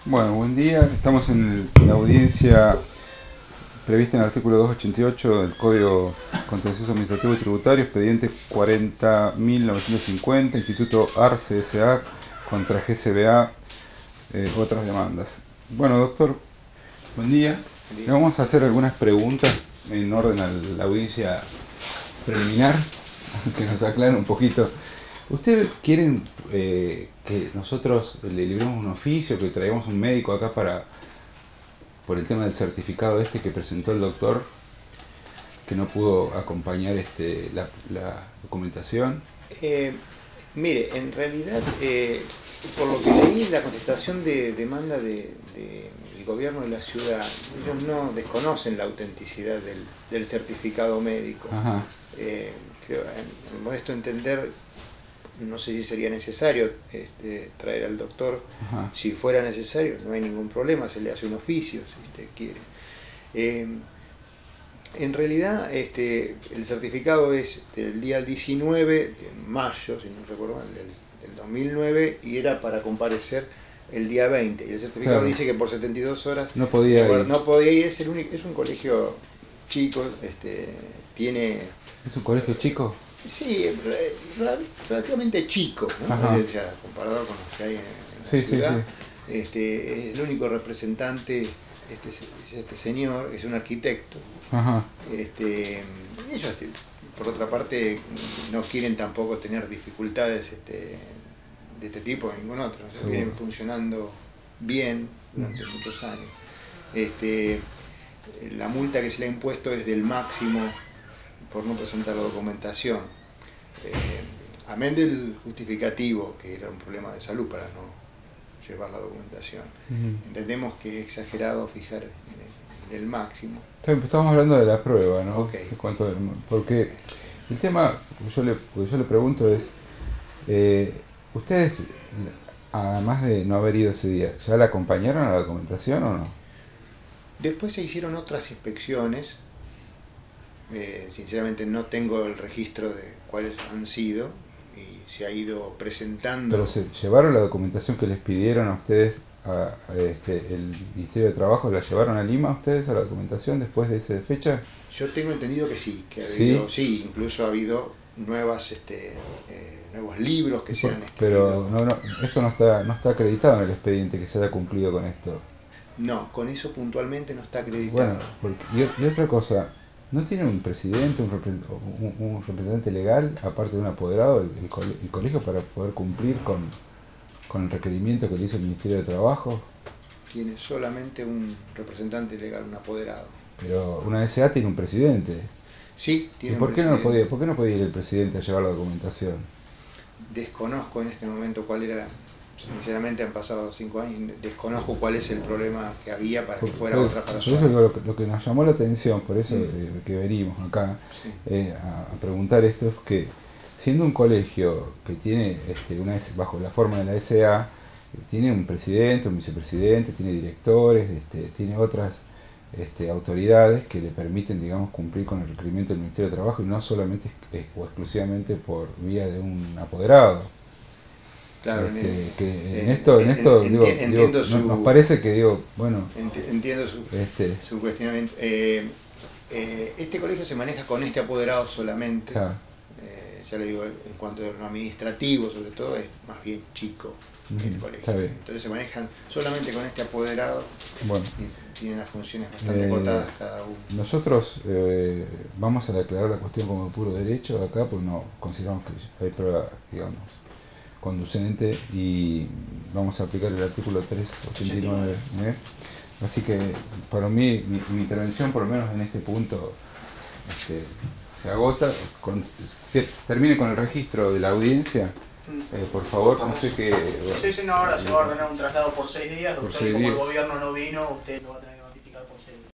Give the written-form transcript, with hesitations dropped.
Bueno, buen día. Estamos en la audiencia prevista en el artículo 288 del Código Contencioso Administrativo y Tributario, expediente 40.950, Instituto Arce S.A. contra GCBA, otras demandas. Bueno, doctor, buen día. Le vamos a hacer algunas preguntas en orden a la audiencia preliminar, que nos aclaren un poquito. ¿Ustedes quieren que nosotros le libremos un oficio, que traigamos un médico acá por el tema del certificado que presentó el doctor, que no pudo acompañar la documentación? Mire, en realidad, por lo que leí, la contestación de demanda del gobierno de la ciudad, ellos no desconocen la autenticidad del certificado médico. Ajá. Creo, en modesto entender, no sé si sería necesario traer al doctor. Ajá. Si fuera necesario, no hay ningún problema, se le hace un oficio si usted quiere. En realidad, el certificado es del día 19 de mayo, si no recuerdo mal, del 2009, y era para comparecer el día 20. Y el certificado, claro, dice que por 72 horas no podía ir. No podía ir, es un colegio chico, tiene... ¿Es un colegio chico? Sí, relativamente chico, ¿no? Ya, comparado con los que hay en la ciudad. Sí. Es el único representante, este señor, es un arquitecto. Ajá. Ellos, por otra parte, no quieren tampoco tener dificultades de este tipo en ningún otro. O sea, vienen funcionando bien durante muchos años. La multa que se le ha impuesto es del máximo por no presentar la documentación. Amén del justificativo, que era un problema de salud para no llevar la documentación. Entendemos que es exagerado fijar en el máximo. Estamos hablando de la prueba, ¿no? Okay. Porque el tema que yo le pregunto es, ¿ustedes, además de no haber ido ese día, ya la acompañaron a la documentación o no? Después se hicieron otras inspecciones. Sinceramente no tengo el registro de cuáles han sido y se ha ido presentando. ¿Pero se llevaron la documentación que les pidieron a ustedes, el Ministerio de Trabajo, la llevaron a Lima ustedes a la documentación después de esa fecha? Yo tengo entendido que sí, que ha habido, sí, incluso ha habido nuevos libros que se han escrito. Pero esto no está acreditado en el expediente que se haya cumplido con esto. No, con eso puntualmente no está acreditado. Bueno, y otra cosa, ¿no tiene un presidente, un representante legal, aparte de un apoderado, el colegio, para poder cumplir con el requerimiento que le hizo el Ministerio de Trabajo? Tiene solamente un representante legal, un apoderado. Pero una SA tiene un presidente. Sí, tiene ¿Y por un qué presidente. ¿Por qué no podía ir el presidente a llevar la documentación? Desconozco en este momento cuál era. Sinceramente han pasado 5 años, desconozco cuál es el problema que había para que fuera otra persona. Por eso lo que nos llamó la atención, por eso que venimos acá, sí, a preguntar esto, es que siendo un colegio que tiene bajo la forma de la SA, tiene un presidente, un vicepresidente, tiene directores, tiene otras autoridades que le permiten, digamos, cumplir con el requerimiento del Ministerio de Trabajo, y no solamente o exclusivamente por vía de un apoderado. Claro, nos parece que bueno, entiendo su cuestionamiento. Este colegio se maneja con este apoderado solamente. Claro. Ya le digo, en cuanto a lo administrativo, sobre todo, es más bien chico el colegio. Entonces se manejan solamente con este apoderado. Bueno, y tienen las funciones bastante acotadas cada uno. Nosotros vamos a declarar la cuestión como de puro derecho acá, porque no consideramos que hay prueba, digamos, conducente, y vamos a aplicar el artículo 389. Así que para mí, mi intervención, por lo menos en este punto, se agota. Termine con el registro de la audiencia, por favor. No sé qué. Sí, no, ahora se va a ordenar un traslado por 6 días. Doctor, como el gobierno no vino, usted lo va a tener.